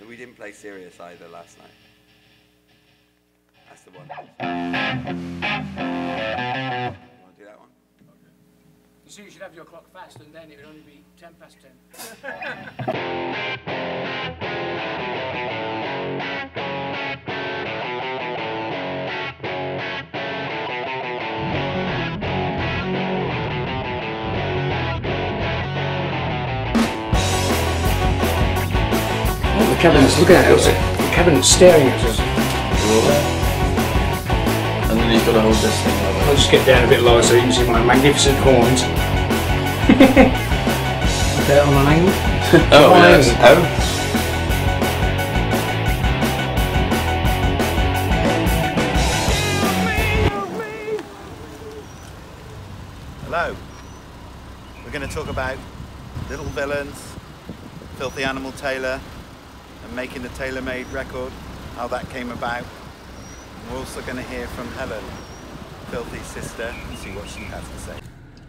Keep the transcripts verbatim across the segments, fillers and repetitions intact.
we didn't play Serious either last night. That's the one. You want to do that one? Okay. You see, you should have your clock fast, and then it would only be ten past ten. The cabinet's looking at us, the cabinet's staring at us. And then you've got to hold this thing. I'll just get down a bit lower so you can see my magnificent horns. There on an angle. Oh, yes. Oh. Hello. We're going to talk about Little Villains, Philthy Animal Taylor, and making the tailor-made record, how that came about. And we're also going to hear from Helen, Philthy's sister, and see what she has to say.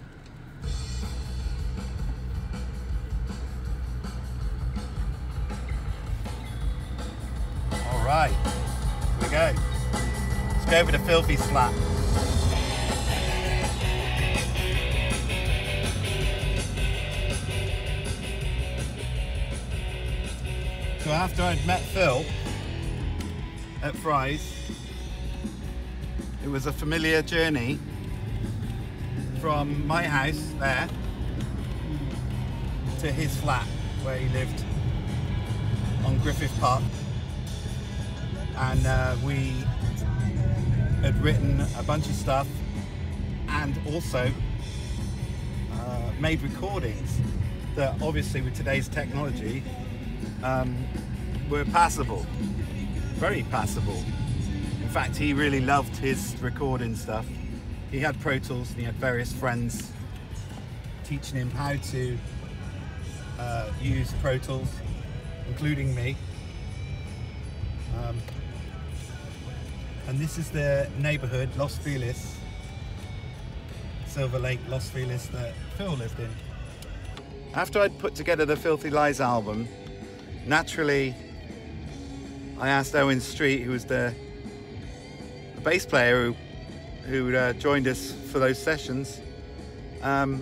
All right, here we go. Let's go over to Philthy's flat. So after I'd met Phil at Fry's, it was a familiar journey from my house there to his flat where he lived on Griffith Park, and uh, we had written a bunch of stuff and also uh, made recordings that obviously with today's technology Um, were passable, very passable. In fact, he really loved his recording stuff. He had Pro Tools and he had various friends teaching him how to uh, use Pro Tools, including me. Um, and this is the neighbourhood, Los Feliz, Silver Lake, Los Feliz, that Phil lived in. After I'd put together the Philthy Lies album, naturally, I asked Owen Street, who was the, the bass player who, who uh, joined us for those sessions, um,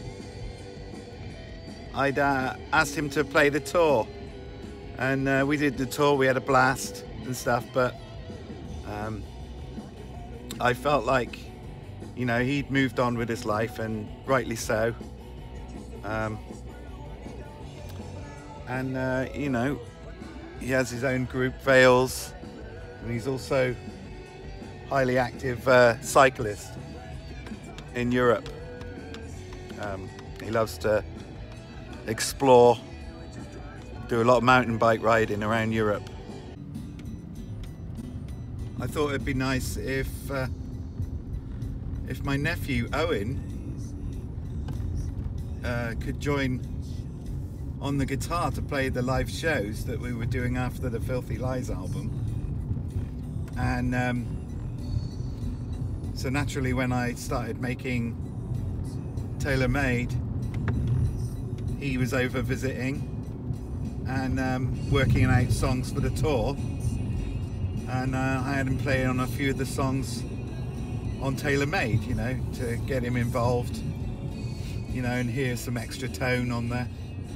I'd uh, asked him to play the tour. And uh, we did the tour, we had a blast and stuff, but um, I felt like, you know, he'd moved on with his life, and rightly so. Um, And, uh, you know, he has his own group, Veils, and he's also highly active uh, cyclist in Europe. Um, he loves to explore, do a lot of mountain bike riding around Europe. I thought it'd be nice if, uh, if my nephew, Owen, uh, could join on the guitar to play the live shows that we were doing after the Philthy Lies album. And um, so naturally when I started making Tailor Made, he was over visiting and um, working out songs for the tour, and uh, I had him play on a few of the songs on Tailor Made, you know, to get him involved, you know, and hear some extra tone on there.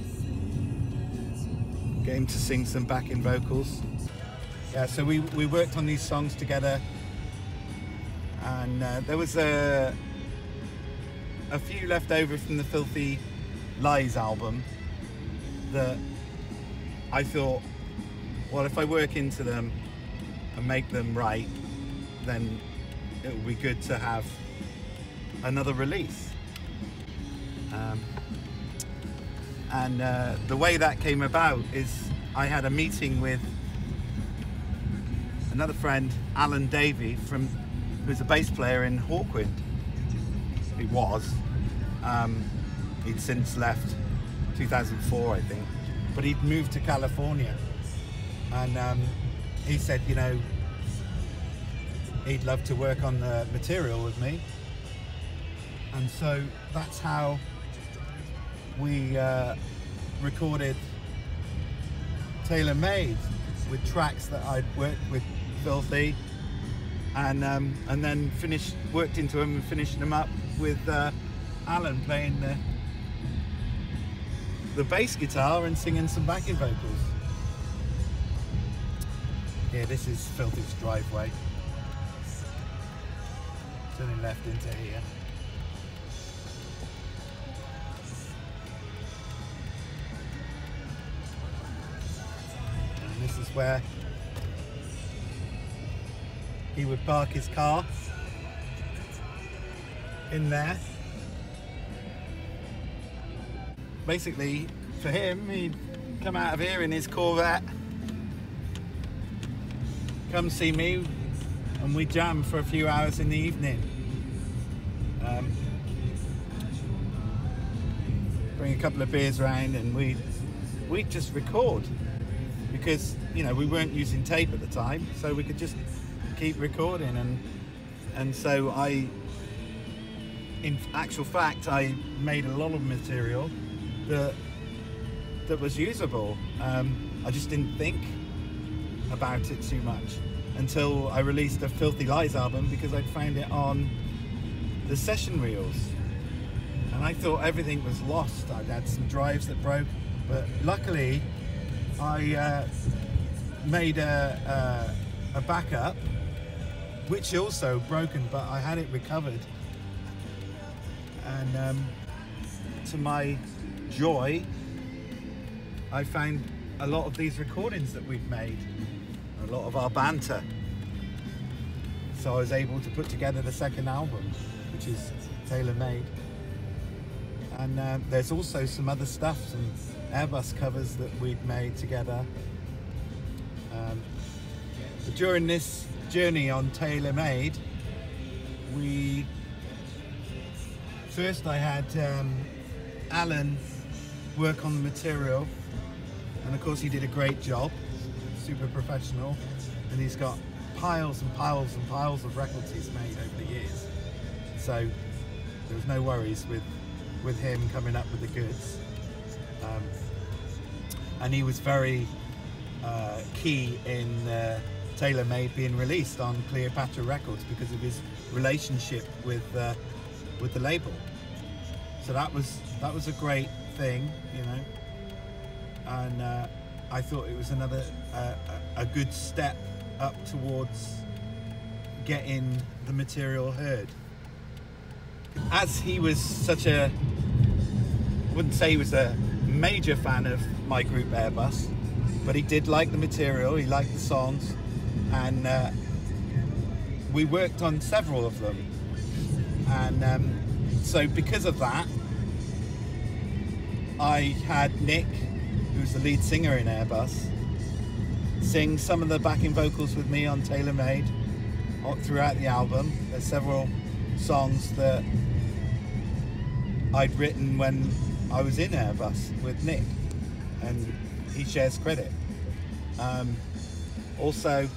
Get him to sing some backing vocals. Yeah, so we, we worked on these songs together, and uh, there was a, a few left over from the Philthy Lies album that I thought, well, if I work into them and make them right, then it would be good to have another release. Um, And uh, the way that came about is I had a meeting with another friend, Alan Davey, from who's a bass player in Hawkwind. He was. Um, he'd since left two thousand four, I think. But he'd moved to California. And um, he said, you know, he'd love to work on the material with me. And so that's how we uh, recorded tailor-made with tracks that I'd worked with Philthy, and um, and then finished worked into them and finished them up with uh, Alan playing the the bass guitar and singing some backing vocals. Yeah, this is Philthy's driveway. Turning left into here. And this is where he would park his car, in there. Basically, for him, he'd come out of here in his Corvette, come see me, and we'd jam for a few hours in the evening. Um, bring a couple of beers round, and we'd, we'd just record, because, you know, we weren't using tape at the time, so we could just keep recording. And and so I, in actual fact, I made a lot of material that that was usable. Um, I just didn't think about it too much until I released a Philthy Lies album, because I'd found it on the session reels, and I thought everything was lost. I'd had some drives that broke, but luckily I uh, made a, a, a backup, which also broken, but I had it recovered. And um, to my joy, I found a lot of these recordings that we've made, a lot of our banter. So I was able to put together the second album, which is tailor-made. And uh, there's also some other stuff, some Airbus covers that we've made together. Um, but during this journey on tailor-made, we first I had um, Alan work on the material, and of course he did a great job, super professional, and he's got piles and piles and piles of records he's made over the years, so there was no worries with with him coming up with the goods. Um, and he was very uh, key in uh, tailor-made being released on Cleopatra Records because of his relationship with uh, with the label. So that was that was a great thing, you know. And uh, I thought it was another uh, a good step up towards getting the material heard. As he was such a, I wouldn't say he was a major fan of my group Airbus, but he did like the material, he liked the songs, and uh, we worked on several of them. And um, so because of that, I had Nick, who's the lead singer in Airbus, sing some of the backing vocals with me on tailor-made throughout the album. There's several songs that I'd written when I was in Airbus with Nick, and he shares credit. Um, also,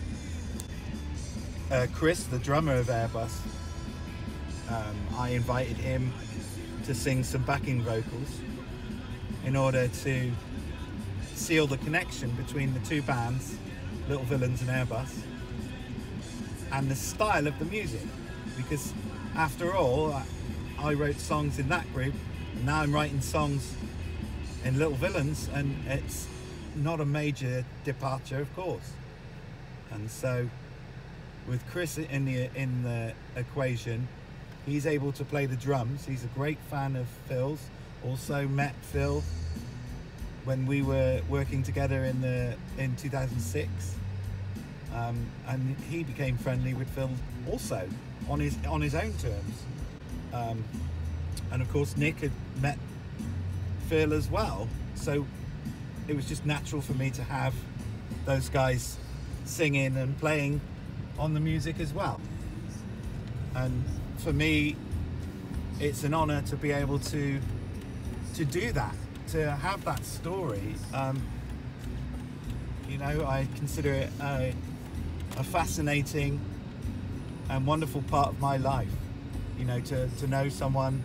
uh, Chris, the drummer of Airbus, um, I invited him to sing some backing vocals in order to seal the connection between the two bands, Little Villains and Airbus, and the style of the music, because after all, I, I wrote songs in that group, and now I'm writing songs in Little Villains, and it's not a major departure, of course. And so with Chris in the in the equation, he's able to play the drums. He's a great fan of Phil's. Also met Phil when we were working together in the in two thousand six, um, and he became friendly with Phil also on his on his own terms. Um, and of course Nick had met Phil as well, so it was just natural for me to have those guys singing and playing on the music as well. And for me, it's an honor to be able to to do that, to have that story. Um, you know, I consider it a, a fascinating and wonderful part of my life, you know, to, to know someone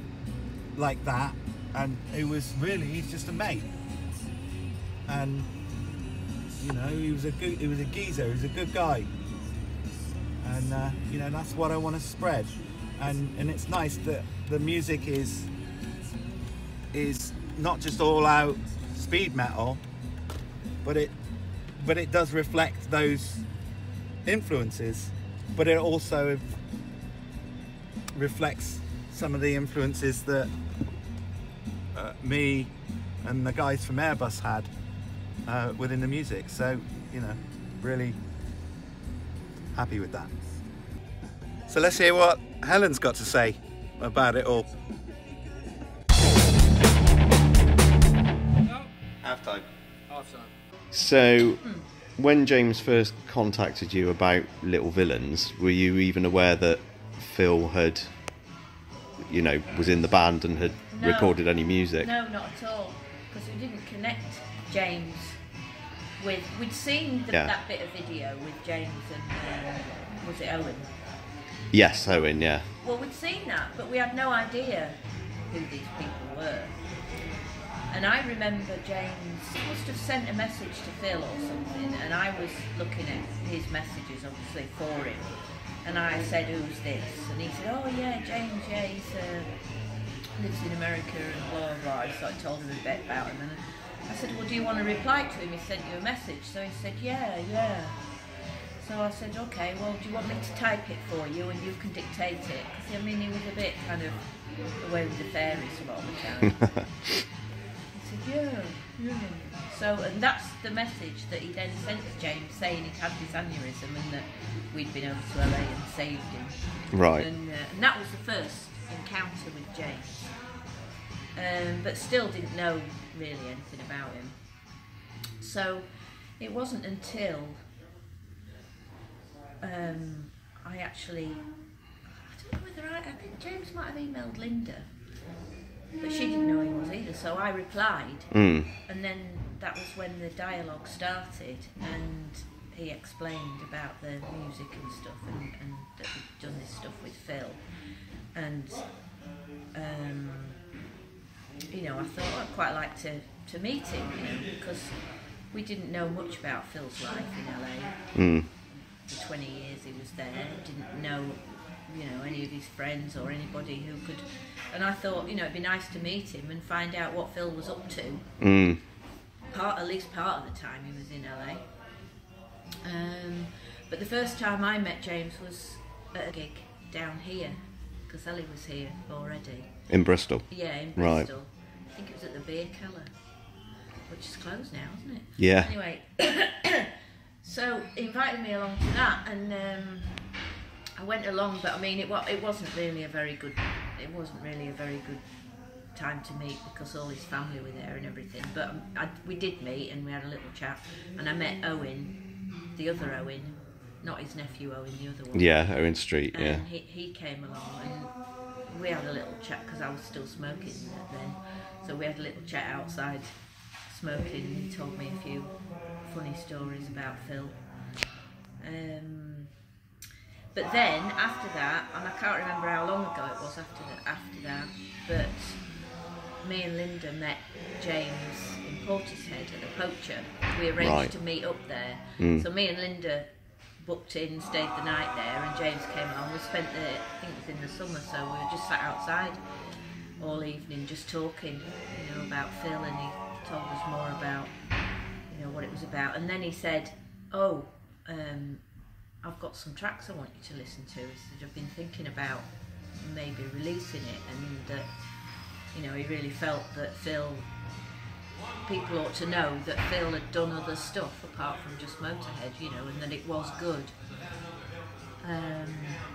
like that, and who was really just a mate. And You know, he was a good, he was a geezer. He was a good guy, and uh, you know that's what I want to spread. And and it's nice that the music is is not just all out speed metal, but it but it does reflect those influences, but it also reflects some of the influences that uh, me and the guys from Airbus had uh, within the music. So, you know, really happy with that. So let's hear what Helen's got to say about it all. Half time. Half time. So, when James first contacted you about Little Villains, were you even aware that Phil had, you know, was in the band and had no, recorded any music? No, not at all, because we didn't connect James with... We'd seen the, yeah. that bit of video with James and, uh, was it Owen? Yes, Owen, yeah. Well, we'd seen that, but we had no idea who these people were. And I remember James must have sent a message to Phil or something, and I was looking at his messages, obviously, for him. And I said, who's this? And he said, oh yeah, James, yeah, he's uh, lives in America and blah, blah, blah. So I told him a bit about him. And I said, well, do you want to reply to him? He sent you a message. So he said, yeah, yeah. So I said, okay, well, do you want me to type it for you and you can dictate it? Because, I mean, he was a bit kind of away with the fairies a lot of the time. Yeah, yeah. So, and that's the message that he then sent to James, saying he'd had this aneurysm and that we'd been over to L A and saved him. Right. And, uh, and that was the first encounter with James. Um, but still didn't know really anything about him. So it wasn't until um, I actually, I don't know whether I, I think James might have emailed Linda. But she didn't know he was either, so I replied, mm. and then that was when the dialogue started, and he explained about the music and stuff, and, and that we'd done this stuff with Phil, and um, you know, I thought oh, I'd quite like to, to meet him, you know, because we didn't know much about Phil's life in L A. Mm. For twenty years he was there, didn't know, you know, any of his friends or anybody who could, and I thought, you know, it'd be nice to meet him and find out what Phil was up to. Mm. Part, at least part of the time he was in L A. Um, but the first time I met James was at a gig down here, because Ellie was here already. In Bristol? Yeah, in Right. Bristol. I think it was at the Beer Keller, which is closed now, isn't it? Yeah. Anyway, so he invited me along to that, and um, I went along, but I mean, it, it wasn't really a very good, it wasn't really a very good time to meet because all his family were there and everything. But I, we did meet and we had a little chat, and I met Owen, the other Owen, not his nephew Owen, the other one. Yeah, Owen Street, and yeah. he, he came along and we had a little chat because I was still smoking then. So we had a little chat outside smoking, and he told me a few funny stories about Phil. Um, But then, after that, and I can't remember how long ago it was after that, after that, but me and Linda met James in Portishead at the Poacher. We arranged Right. to meet up there. Mm. So me and Linda booked in, stayed the night there, and James came along. We spent the, I think it was in the summer, so we were just sat outside all evening just talking, you know, about Phil, and he told us more about, you know, what it was about. And then he said, oh, um, I've got some tracks I want you to listen to. He said, I've been thinking about maybe releasing it, and that, you know, he really felt that Phil, people ought to know that Phil had done other stuff apart from just Motörhead, you know, and that it was good. Um,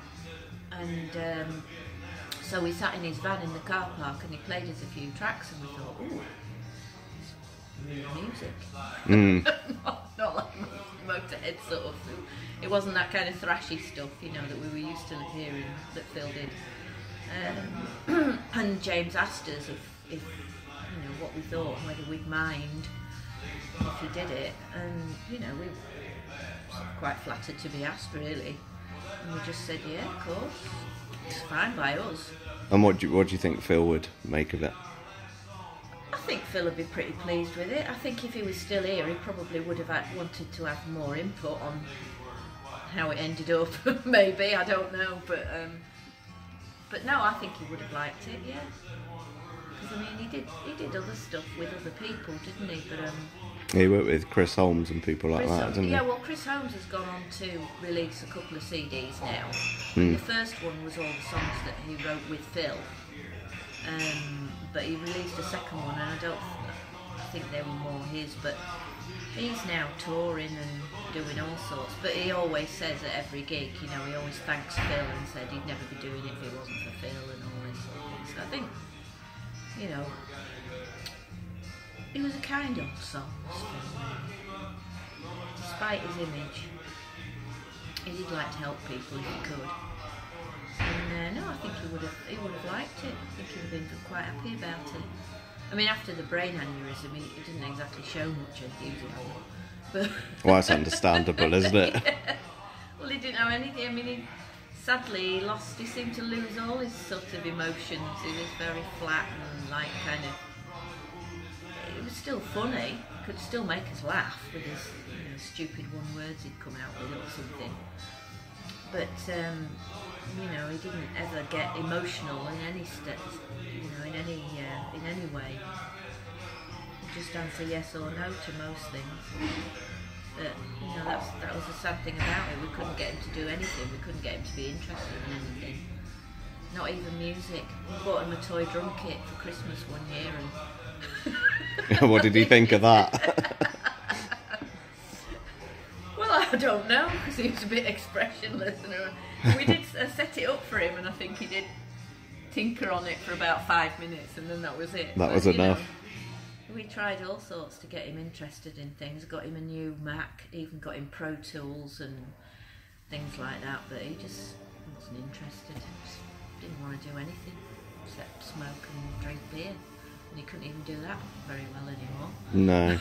and um, so we sat in his van in the car park, and he played us a few tracks, and we thought, ooh, it's real music. Mm. not, not like Motörhead sort of. It wasn't that kind of thrashy stuff, you know, that we were used to hearing that Phil did. Um, and James asked us if, if, you know, what we thought, and whether we'd mind if he did it. And, you know, we were quite flattered to be asked, really. And we just said, yeah, of course, it's fine by us. And what do you, what do you think Phil would make of it? I think Phil would be pretty pleased with it. I think if he was still here, he probably would have had, wanted to have more input on how it ended up. Maybe, I don't know, but um, but no, I think he would have liked it. Yeah, because I mean, he did he did other stuff with other people, didn't he? But um, he worked with Chris Holmes and people like Chris that, Holmes, didn't he? yeah, well, Chris Holmes has gone on to release a couple of C Ds now. Mm. The first one was all the songs that he wrote with Phil, um, but he released a second one, and I don't I think they were more his, but he's now touring and doing all sorts. But he always says at every gig, you know, he always thanks Phil and said he'd never be doing it if it wasn't for Phil and all this sort of thing. So I think, you know, he was a kind old soul, despite his image. He did like to help people if he could. And uh, no, I think he would have he would have liked it. I think he would have been quite happy about it. I mean, after the brain aneurysm, he, he didn't exactly show much enthusiasm. But Well, that's understandable, isn't it? yeah. Well, he didn't have anything. I mean, he, sadly, he lost. He seemed to lose all his sort of emotions. He was very flat and like kind of. It was still funny. Could still make us laugh with his you know, stupid one words he'd come out with or something. But um, you know, he didn't ever get emotional in any st- you know, in any uh, in any way. He'd just answer yes or no to most things. But you know, that's that was the sad thing about it. We couldn't get him to do anything. We couldn't get him to be interested in anything. Not even music. We bought him a toy drum kit for Christmas one year, and What did he think of that? well, I don't know, because he was a bit expressionless. And we did uh, set it up for him, and I think he did tinker on it for about five minutes, and then that was it. That But, was you enough. know, we tried all sorts to get him interested in things. Got him a new Mac, even got him Pro Tools and things like that, but he just wasn't interested. Just didn't want to do anything except smoke and drink beer. And he couldn't even do that very well anymore. No.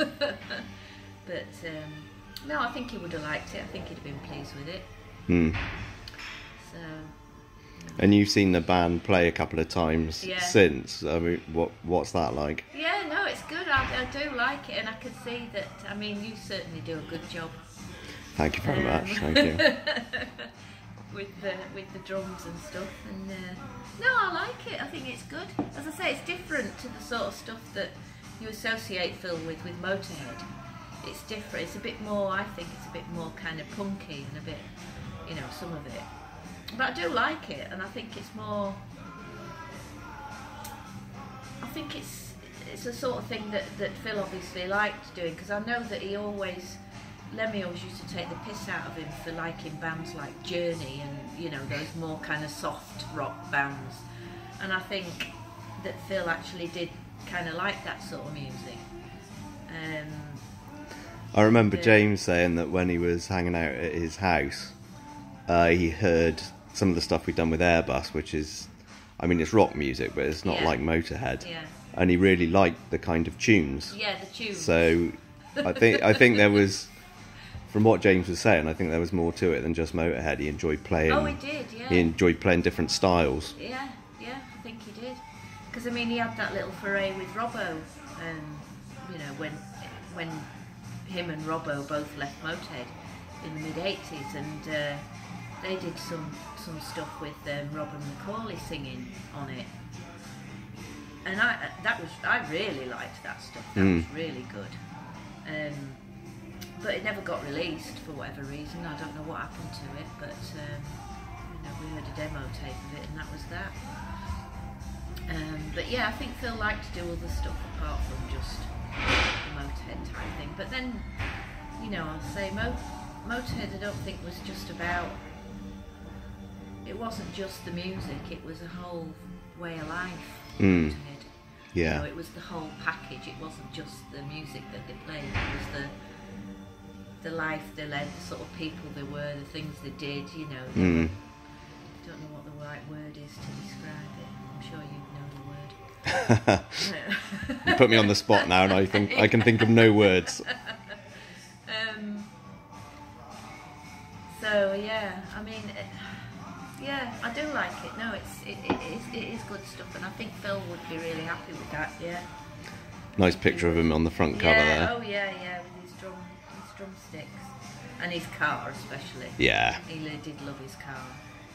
But um, no, I think he would have liked it. I think he'd have been pleased with it. Hmm. So, And you've seen the band play a couple of times Yeah. since. I mean, what what's that like? yeah, no, it's good. I, I do like it, and I can see that. I mean, you certainly do a good job. Thank you very Um, much. Thank you. with the with the drums and stuff. And uh, no, I like it. I think it's good. As I say, it's different to the sort of stuff that you associate Phil with with Motörhead. It's different. It's a bit more. I think it's a bit more kind of punky and a bit, you know, some of it. But I do like it, and I think it's more. I think it's it's the sort of thing that, that Phil obviously liked doing, because I know that he always. Lemmy always used to take the piss out of him for liking bands like Journey and, you know, those more kind of soft rock bands. And I think that Phil actually did kind of like that sort of music. Um, I remember Yeah. James saying that when he was hanging out at his house, uh, he heard some of the stuff we'd done with Airbus, which is, I mean, it's rock music, but it's not Yeah. like Motörhead. yeah, And he really liked the kind of tunes. yeah, the tunes. So I think I think there was, from what James was saying, I think there was more to it than just Motörhead. He enjoyed playing. oh, he did, yeah. He enjoyed playing different styles. Yeah, yeah, I think he did. Because I mean, he had that little foray with Robbo, um, you know, when when him and Robbo both left Motörhead in the mid eighties, and uh, they did some some stuff with um, Robin McCauley singing on it. And I that was I really liked that stuff. That Mm. was really good. Um, but it never got released for whatever reason. I don't know what happened to it, but um, you know, we heard a demo tape of it, and that was that. Um, but yeah, I think Phil liked to do other stuff apart from just the Motörhead type thing. But then, you know, I'll say Mo- Motörhead I don't think was just about. It wasn't just the music; it was a whole way of life. Mm. Motörhead. Yeah. You know, it was the whole package. It wasn't just the music that they played. It was the the life they led, the sort of people they were, the things they did. You know. They Mm. were- I don't know what the right word is to describe it. I'm sure you know the word. You put me on the spot now, and I think I can think of no words. Um, so yeah, I mean, it, yeah, I do like it. No, it's it, it is it is good stuff, and I think Phil would be really happy with that. Yeah. Nice picture of him on the front cover yeah, there. oh yeah, yeah, with his drum, his drumsticks, and his car especially. Yeah. He really did love his car.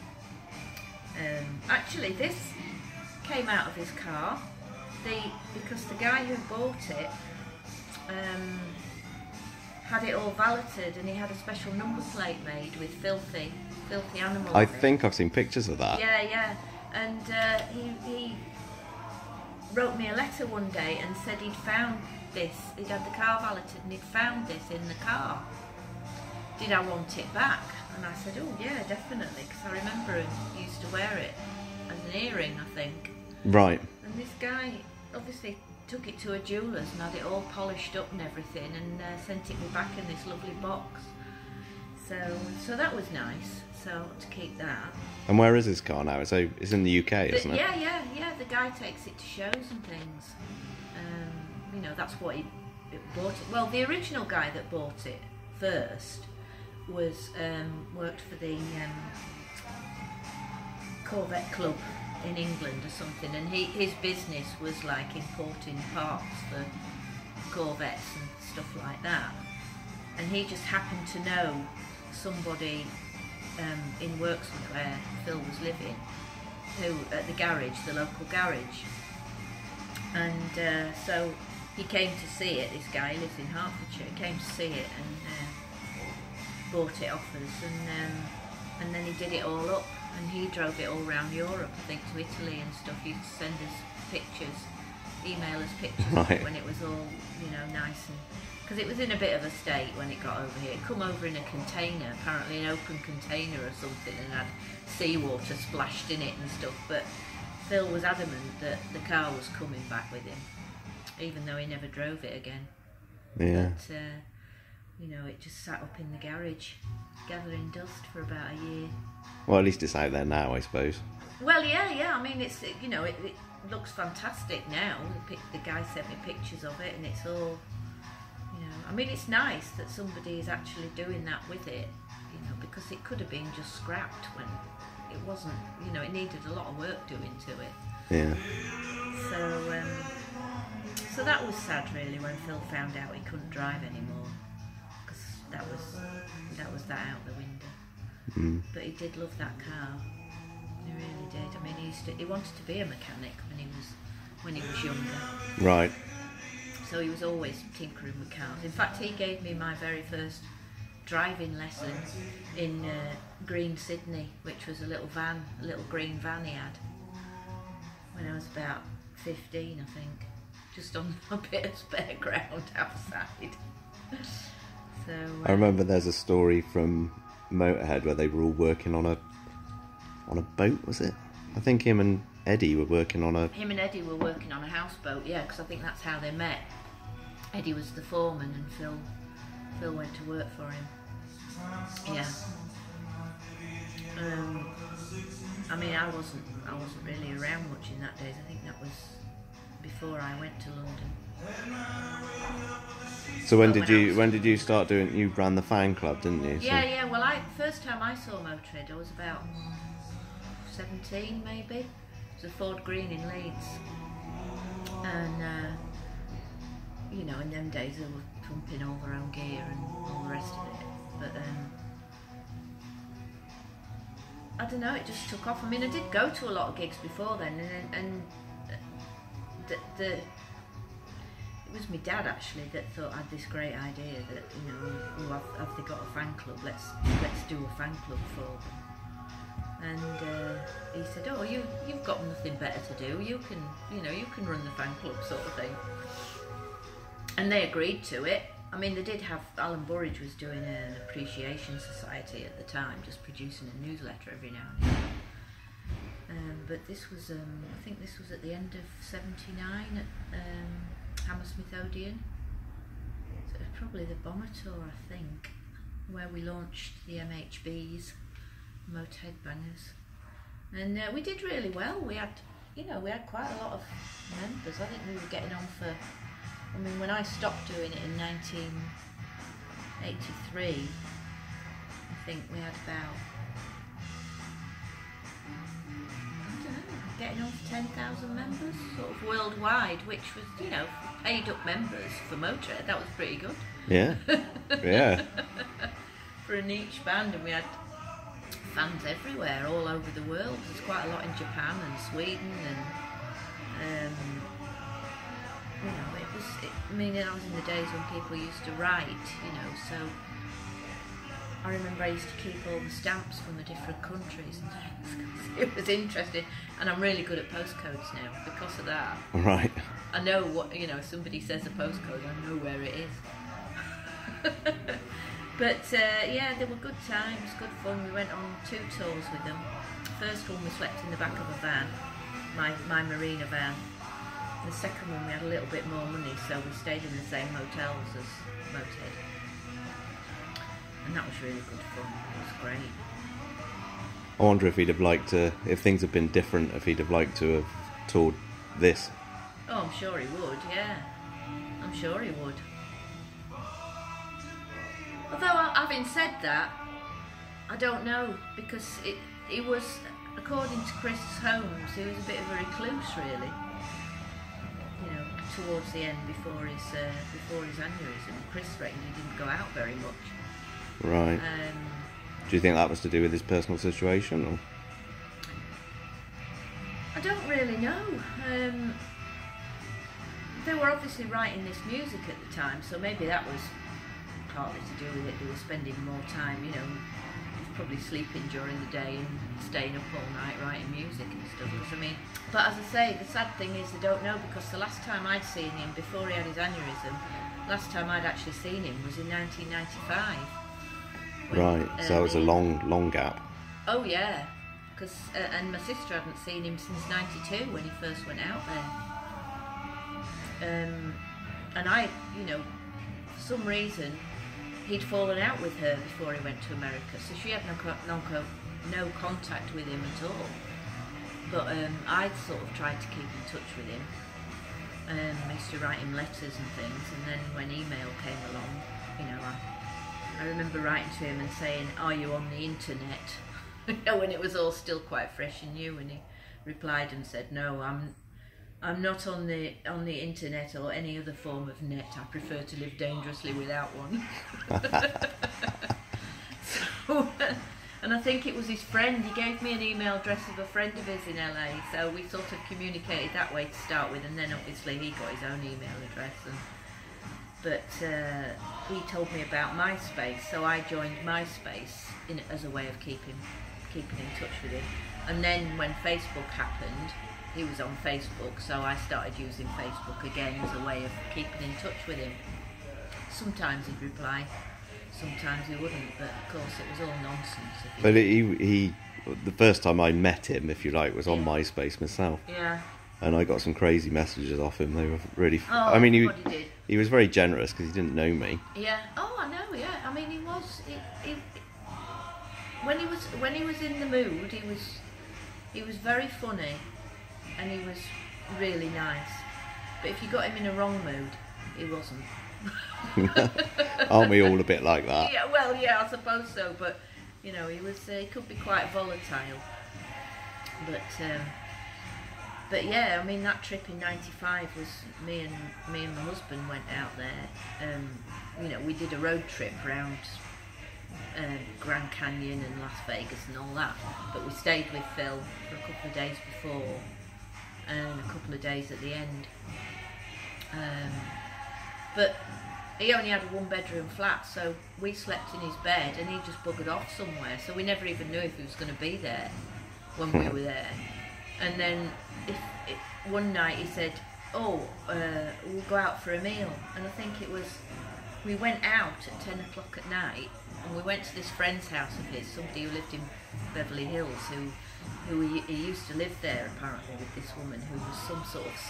Um, actually, this came out of his car. The because the guy who bought it um, had it all valeted, and he had a special number plate made with Philthy, Philthy Animal. I think I've seen pictures of that. Yeah, yeah, and uh, he he wrote me a letter one day and said he'd found this. He'd had the car valeted, and he'd found this in the car. Did I want it back? And I said, oh yeah, definitely, because I remember he used to wear it as an earring, I think. Right. And this guy obviously took it to a jeweller's and had it all polished up and everything, and uh, sent it me back in this lovely box. So, so that was nice. So to keep that. And where is his car now? So it's in the U K, The- isn't it? yeah, yeah, yeah. The guy takes it to shows and things. Um, you know, that's what he it bought it. Well, the original guy that bought it first was um, worked for the um, Corvette Club in England or something, and he his business was like importing parts for Corvettes and stuff like that. And he just happened to know somebody um, in Workswood where Phil was living, who at the garage, the local garage, and uh, so he came to see it. This guy lives in Hertfordshire. He came to see it and uh, bought it off us, and um, and then he did it all up, and he drove it all around Europe, I think, to Italy and stuff. He used to send us pictures, email us pictures of Right. it when it was all, you know, nice, and because it was in a bit of a state when it got over here. It come over in a container, apparently an open container or something, and had seawater splashed in it and stuff. But Phil was adamant that the car was coming back with him, even though he never drove it again. Yeah. But, uh, you know, it just sat up in the garage, gathering dust for about a year. Well, at least it's out there now, I suppose. Well, yeah, yeah. I mean, it's it, you know, it, it looks fantastic now. The, pic- the guy sent me pictures of it, and it's all, you know. I mean, it's nice that somebody is actually doing that with it, you know, because it could have been just scrapped when it wasn't. You know, it needed a lot of work doing to it. Yeah. So, um, so that was sad, really, when Phil found out he couldn't drive anymore, because that was that was that out the window. Mm. But he did love that car. He really did. I mean, he used to, he wanted to be a mechanic when he was when he was younger. Right. So he was always tinkering with cars. In fact, he gave me my very first driving lesson in uh, Green Sydney, which was a little van, a little green van he had, when I was about fifteen, I think, just on a bit of spare ground outside. So uh, I remember there's a story from Motörhead where they were all working on a on a boat, was it? I think him and Eddie were working on a... him and Eddie were working on a houseboat, yeah, because I think that's how they met. Eddie was the foreman, and Phil Phil went to work for him. Yeah. Um, I mean, I wasn't I wasn't really around much in that days. I think that was before I went to London. So when Oh, did when I you was- when did you start doing? You ran the fan club, didn't you? So- Yeah, yeah. Well, I first time I saw Motörhead, I was about seventeen, maybe. It was a Ford Green in Leeds, and uh, you know, in them days they were pumping all their own gear and all the rest of it. But um, I don't know, it just took off. I mean, I did go to a lot of gigs before then, and and the. the It was my dad actually that thought I had this great idea that, you know, oh, have, have they got a fan club? Let's let's do a fan club for them. And uh, he said, oh, you you've got nothing better to do. You can you know you can run the fan club sort of thing. And they agreed to it. I mean, they did have Alan Burridge was doing an appreciation society at the time, just producing a newsletter every now and then. Um, but this was um, I think this was at the end of seventy-nine at. Um, Hammersmith Odeon. So it was probably the Bomber Tour, I think, where we launched the M H Bs, Motörhead Bangers, and uh, we did really well. We had, you know, we had quite a lot of members. I think we were getting on for. I mean, when I stopped doing it in nineteen eighty-three, I think we had about. I don't know, getting on for ten thousand members, sort of worldwide, which was, you know, paid up members for Motörhead. That was pretty good. Yeah. Yeah. For a niche band, and we had fans everywhere, all over the world. There's quite a lot in Japan and Sweden, and um, you know, it was. It, I mean, I was in the days when people used to write, you know, so I remember I used to keep all the stamps from the different countries and things. It was interesting, and I'm really good at postcodes now because of that. Right. I know what, you know, if somebody says a postcode, I know where it is. But uh, yeah, they were good times, good fun. We went on two tours with them. First one we slept in the back of a van, my, my marina van. The second one we had a little bit more money, so we stayed in the same hotels as Motörhead. And that was really good fun, it was great. I wonder if he'd have liked to, if things had been different, if he'd have liked to have toured this. Oh, I'm sure he would, yeah. I'm sure he would. Although, having said that, I don't know, because it, it was, according to Chris Holmes, he was a bit of a recluse, really. You know, towards the end, before his uh, before his aneurysm. Chris reckoned he didn't go out very much. Right. Um, Do you think that was to do with his personal situation? Or? I don't really know. Um, they were obviously writing this music at the time, so maybe that was partly to do with it. They were spending more time, you know, probably sleeping during the day and staying up all night writing music and stuff. I mean, but as I say, the sad thing is I don't know, because the last time I'd seen him before he had his aneurysm, last time I'd actually seen him was in nineteen ninety-five. When, right, uh, so it was a the- long, long gap. Oh yeah, because uh, and my sister hadn't seen him since ninety-two when he first went out there. Um, and I, you know, for some reason, he'd fallen out with her before he went to America, so she had no co- no, co- no contact with him at all. But um, I'd sort of tried to keep in touch with him. Um, I used to write him letters and things, and then when email came along, you know, I, I remember writing to him and saying, "Are you on the internet?" You know, when it was all still quite fresh and new, and he replied and said, "No, I'm I'm not on the on the internet or any other form of net. I prefer to live dangerously without one." So, and I think it was his friend. He gave me an email address of a friend of his in L A, so we sort of communicated that way to start with, and then obviously he got his own email address. And but uh, he told me about MySpace, so I joined MySpace in, as a way of keeping keeping in touch with him. And then when Facebook happened, he was on Facebook, so I started using Facebook again as a way of keeping in touch with him. Sometimes he'd reply, sometimes he wouldn't, but of course it was all nonsense. If he But he, he, the first time I met him, if you like, was on Yeah. MySpace myself, yeah. and I got some crazy messages off him. They were really. f- Oh, I mean, he, everybody did. he was very generous because he didn't know me. Yeah. Oh, I know. Yeah. I mean, he was. He, he, when he was when he was in the mood, he was he was very funny, and he was really nice. But if you got him in a wrong mood, he wasn't. Aren't we all a bit like that? Yeah. Well, yeah, I suppose so. But you know, he was. Uh, he could be quite volatile. But. Um, But yeah, I mean, that trip in ninety-five was me and me and my husband went out there. Um, you know, we did a road trip around um, Grand Canyon and Las Vegas and all that. But we stayed with Phil for a couple of days before and a couple of days at the end. Um, but he only had a one-bedroom flat, so we slept in his bed and he just buggered off somewhere. So we never even knew if he was going to be there when we were there. And then if, if one night he said, "Oh, uh, we'll go out for a meal," and I think it was, we went out at ten o'clock at night, and we went to this friend's house of his, somebody who lived in Beverly Hills, who who he, he used to live there apparently with this woman who was some sort of,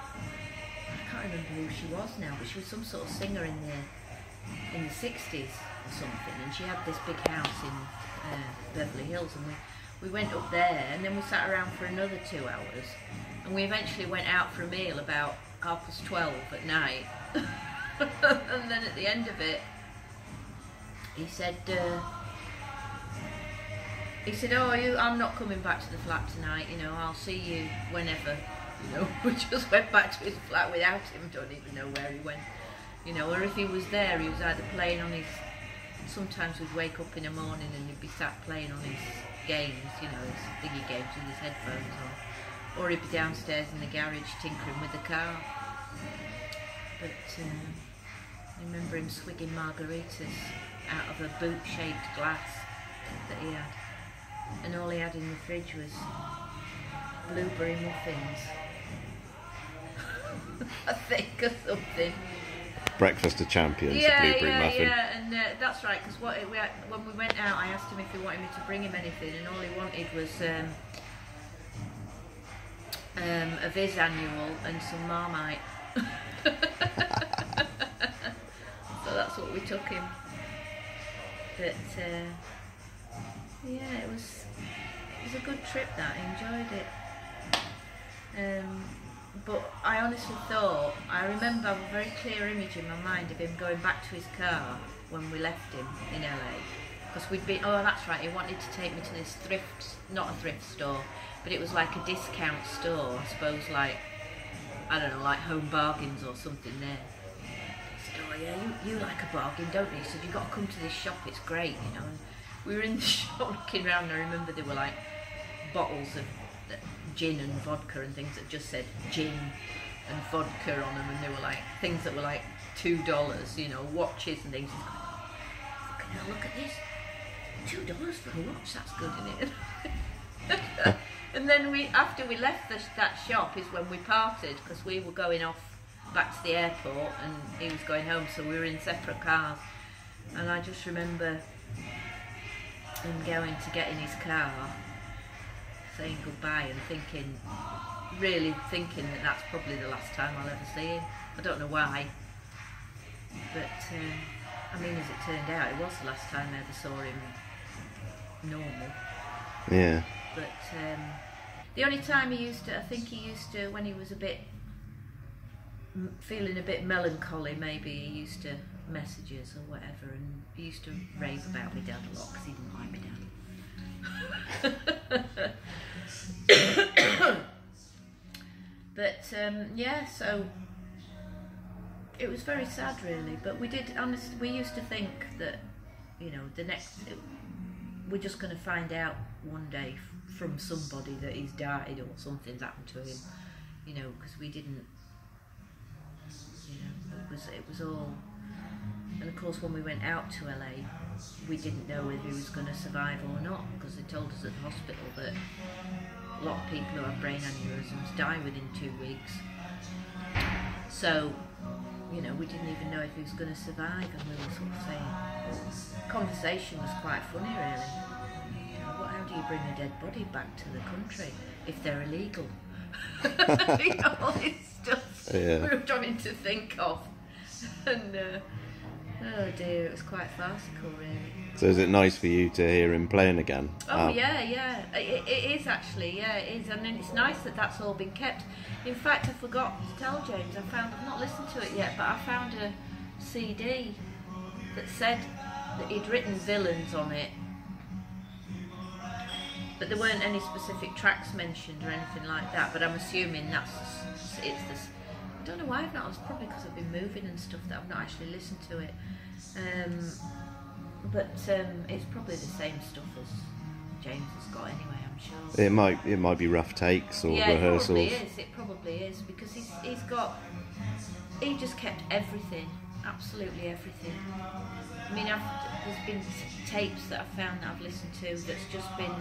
I can't remember who she was now, but she was some sort of singer in the in the sixties or something, and she had this big house in uh, Beverly Hills, and we. We went up there and then we sat around for another two hours and we eventually went out for a meal about half past twelve at night. And then at the end of it he said, uh, he said, oh, you, I'm not coming back to the flat tonight, you know, I'll see you whenever, you know. We just went back to his flat without him, don't even know where he went, you know, or if he was there, he was either playing on his, sometimes we'd wake up in the morning and he'd be sat playing on his games, you know, his thingy games with his headphones on, or he'd be downstairs in the garage tinkering with the car. But um, I remember him swigging margaritas out of a boot-shaped glass that he had, and all he had in the fridge was blueberry muffins, I think, or something. Breakfast of champions, Yeah, the blueberry yeah, muffin. yeah, and uh, that's right. Because what we had, when we went out, I asked him if he wanted me to bring him anything, and all he wanted was um, um, a Viz annual and some Marmite. So that's what we took him. But uh, yeah, it was it was a good trip. That I enjoyed it. Um, but I honestly thought, I remember a very clear image in my mind of him going back to his car when we left him in L A. Because we'd been, oh that's right, he wanted to take me to this thrift, not a thrift store, but it was like a discount store, I suppose, like, I don't know, like Home Bargains or something there. He said, oh yeah, you, you like a bargain, don't you? He said, you've got to come to this shop, it's great, you know. And we were in the shop looking around, and I remember there were like bottles of gin and vodka and things that just said gin and vodka on them, and they were like things that were like two dollars, you know, watches and things. Fucking hell, look at this, two dollars for a watch, that's good, isn't it? And then we, after we left the, that shop, is when we parted, because we were going off back to the airport and he was going home, so we were in separate cars. And I just remember him going to get in his car, saying goodbye and thinking, really thinking that that's probably the last time I'll ever see him. I don't know why, but uh, I mean, as it turned out, it was the last time I ever saw him normal. Yeah. But um, the only time he used to, I think he used to, when he was a bit, m- feeling a bit melancholy, maybe he used to message us or whatever, and he used to rave about my dad a lot because he didn't like my dad. But um, yeah, so it was very sad, really. But we did, honest, we used to think that, you know, the next, it, we're just going to find out one day f- from somebody that he's died or something's happened to him, you know, because we didn't, you know, it was it was all. And of course, when we went out to L A, we didn't know whether he was going to survive or not, because they told us at the hospital that a lot of people who have brain aneurysms die within two weeks. So, you know, we didn't even know if he was going to survive, and we were sort of saying, the conversation was quite funny, really. You know, what, how do you bring a dead body back to the country if they're illegal? You know, all this stuff Yeah. we were trying to think of. And, uh, oh dear, it was quite farcical, really. So is it nice for you to hear him playing again? Oh Um, yeah, yeah, it, it is actually, yeah, it is, and then it's nice that that's all been kept. In fact, I forgot to tell James, I found, I've not listened to it yet, but I found a C D that said that he'd written Villains on it, but there weren't any specific tracks mentioned or anything like that, but I'm assuming that's, it's this, I don't know why I've not, it's probably because I've been moving and stuff that I've not actually listened to it. Um, But um, it's probably the same stuff as James has got anyway, I'm sure. It might it might be rough takes or yeah, rehearsals. it probably is. It probably is, because he's he's got he just kept everything, absolutely everything. I mean, I've, there's been tapes that I've found that I've listened to that's just been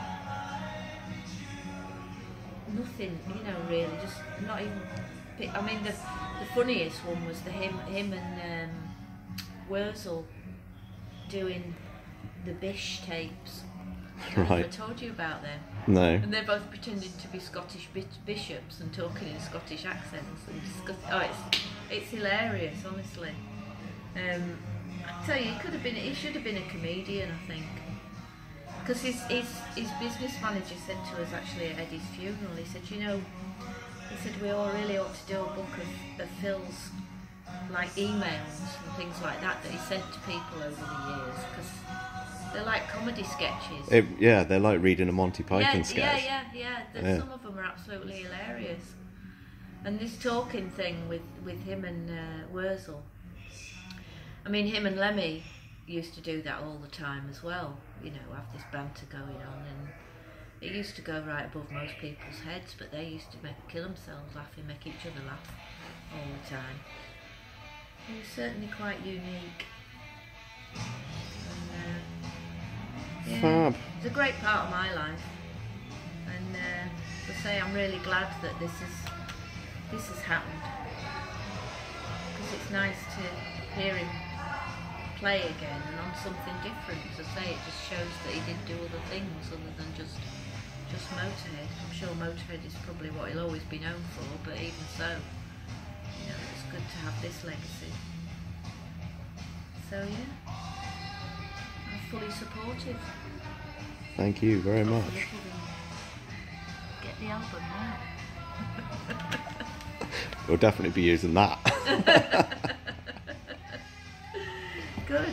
nothing, you know, really, just not even. I mean, the the funniest one was the him him and um, Wurzel doing the Bish tapes. I Right. told you about them. No. And they're both pretending to be Scottish bi- bishops and talking in Scottish accents and discuss- oh, it's it's hilarious, honestly. Um, I tell you, he could have been, he should have been a comedian, I think, because his his his business manager said to us actually at Eddie's funeral, he said, you know, he said we all really ought to do a book of, of Phil's like emails and things like that that he sent to people over the years, because they're like comedy sketches. It, yeah, they're like reading a Monty Python yeah, sketch. Yeah, yeah, yeah. The, Yeah. Some of them are absolutely hilarious. And this talking thing with, with him and uh, Wurzel. I mean, him and Lemmy used to do that all the time as well. You know, have this banter going on, and it used to go right above most people's heads, but they used to make, kill themselves laughing, make each other laugh all the time. It was certainly quite unique. And, uh, yeah, Fab. it's a great part of my life. And uh, to say I'm really glad that this is this has happened, because it's nice to hear him play again and on something different. As I say, it just shows that he did do other things other than just just Motörhead. I'm sure Motörhead is probably what he'll always be known for, but even so, you know, it's good to have this legacy. So yeah, I'm fully supportive. Thank you very Got much. the little thing. Get the album now. We'll definitely be using that. Good.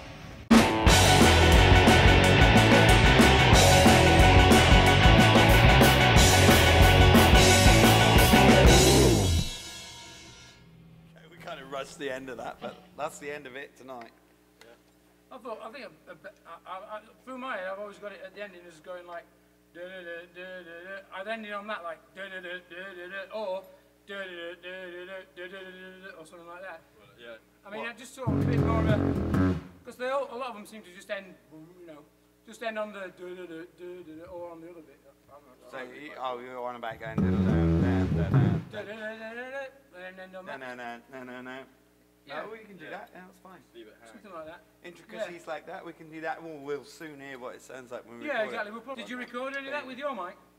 We kind of rushed the end of that, but that's the end of it tonight. I thought, I think, a, a, bit- I, I, I, through my head, I've always got it at the ending as going like, da da da da da da. I'd ended on that like, da da da da da da, or da da da da da da da da, or something like that. Yeah. I mean, I just sort of a bit more of a, because they all, a lot of them seem to just end, you know, just end on the da da da da da, or on the other bit. I'm not- So, you, oh, you were on about going down, down, down, down, Da da da da da da, and then end on no, that. no, no, no, no, no. Yeah. No, we can do that. Yeah, that's fine. Something like that. Intricacies like that, we can do that. We'll, we'll soon hear what it sounds like when we Yeah, record exactly. it. We'll probably, did you record any of that with your mic?